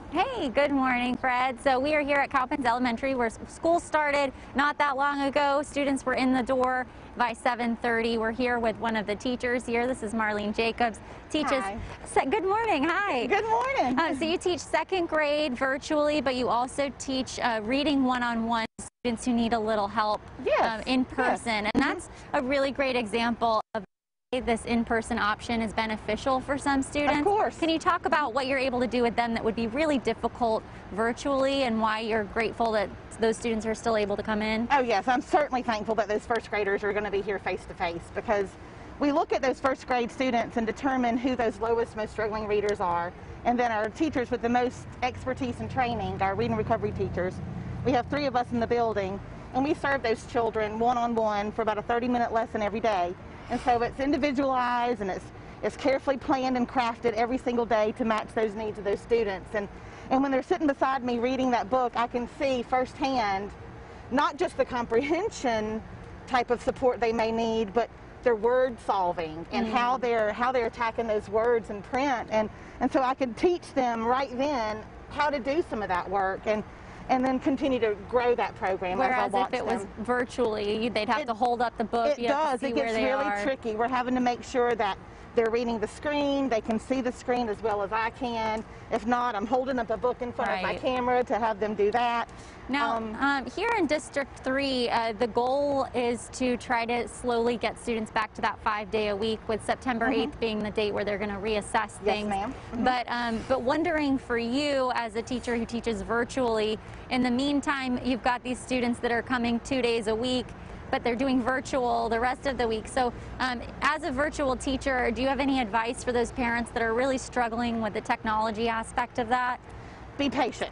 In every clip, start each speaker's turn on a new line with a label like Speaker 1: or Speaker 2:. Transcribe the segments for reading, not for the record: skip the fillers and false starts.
Speaker 1: Hey, good morning, Fred. So we are here at Cowpens Elementary where school started not that long ago. Students were in the door by 7:30. We're here with one of the teachers here. This is Marlene Jacobs. Teaches.
Speaker 2: Hi.
Speaker 1: Good morning. Hi.
Speaker 2: Good morning.
Speaker 1: So you teach second grade virtually, but you also teach reading one-on-one students who need a little help
Speaker 2: Yes,
Speaker 1: in person.
Speaker 2: yes.
Speaker 1: And that's a really great example of this in-person option is beneficial for some students.
Speaker 2: Of course.
Speaker 1: Can you talk about what you're able to do with them that would be really difficult virtually and why you're grateful that those students are still able to come in?
Speaker 2: Oh yes, I'm certainly thankful that those first graders are going to be here face to face, because we look at those first grade students and determine who those lowest, most struggling readers are. And then our teachers with the most expertise and training, our reading recovery teachers, we have 3 of us in the building, and we serve those children one-on-one for about a 30-minute lesson every day. And so it's individualized and it's carefully planned and crafted every single day to match those needs of those students. And when they're sitting beside me reading that book, I can see firsthand not just the comprehension type of support they may need, but their word solving and how they're attacking those words in print. And so I could teach them right then how to do some of that work and then continue to grow that program.
Speaker 1: Whereas
Speaker 2: as I watch
Speaker 1: if it was
Speaker 2: them.
Speaker 1: virtually, they'd have to hold up the book.
Speaker 2: It
Speaker 1: You have
Speaker 2: does.
Speaker 1: to see
Speaker 2: It
Speaker 1: where
Speaker 2: gets
Speaker 1: they
Speaker 2: really
Speaker 1: are.
Speaker 2: tricky. We're having to make sure that they're reading the screen, they can see the screen as well as I can. If not, I'm holding up a book in front of my
Speaker 1: Right.
Speaker 2: camera to have them do that.
Speaker 1: Now, here in District 3, the goal is to try to slowly get students back to that 5-day-a-week, with September 8th being the date where they're going to reassess things.
Speaker 2: Yes, ma'am.
Speaker 1: But wondering for you as a teacher who teaches virtually, in the meantime, you've got these students that are coming 2 days a week, but they're doing virtual the rest of the week. So as a virtual teacher, do you have any advice for those parents that are really struggling with the technology aspect of that?
Speaker 2: Be patient.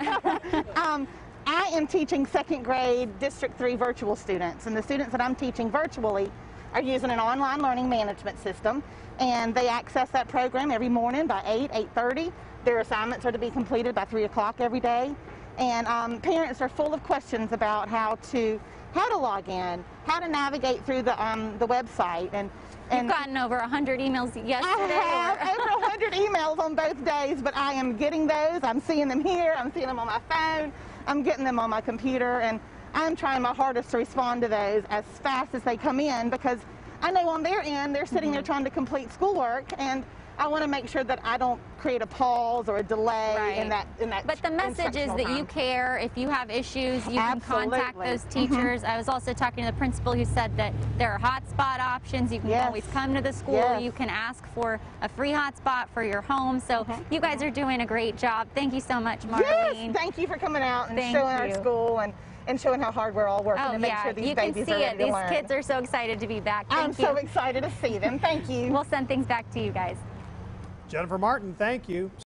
Speaker 2: I am teaching second grade District 3 virtual students, and the students that I'm teaching virtually are using an online learning management system, and they access that program every morning by 8:30. Their assignments are to be completed by 3 o'clock every day, and parents are full of questions about how to log in, how to navigate through the website, and
Speaker 1: You've gotten over 100 emails yesterday.
Speaker 2: I have over 100 emails on both days, but I am getting those. I'm seeing them here. I'm seeing them on my phone. I'm getting them on my computer, and I'm trying my hardest to respond to those as fast as they come in, because I know on their end they're sitting there trying to complete schoolwork, and I want to make sure that I don't create a pause or a delay in that.
Speaker 1: But the message is that you care. If you have issues, you can contact those teachers. I was also talking to the principal who said that there are hotspot options. You can always come to the school. You can ask for a free hotspot for your home. So you guys are doing a great job. Thank you so much, Marlene.
Speaker 2: Yes, thank you for coming out and showing our school and showing how hard we're all working to make sure these babies are ready to learn.
Speaker 1: These kids are so excited to be back.
Speaker 2: I'm so excited to see them. Thank you.
Speaker 1: We'll send things back to you guys.
Speaker 3: Jennifer Martin, thank you.